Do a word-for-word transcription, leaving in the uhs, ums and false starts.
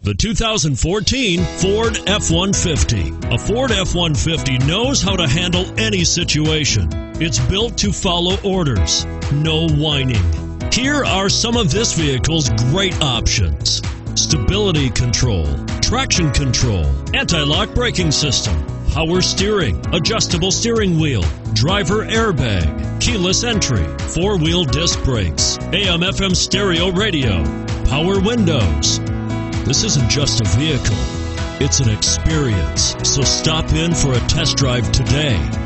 The two thousand fourteen Ford F one fifty. A Ford F one fifty knows how to handle any situation. It's built to follow orders, no whining. Here are some of this vehicle's great options: stability control, traction control, anti-lock braking system, power steering, adjustable steering wheel, driver airbag, keyless entry, four-wheel disc brakes, A M F M stereo radio, power windows. This isn't just a vehicle, it's an experience. So stop in for a test drive today.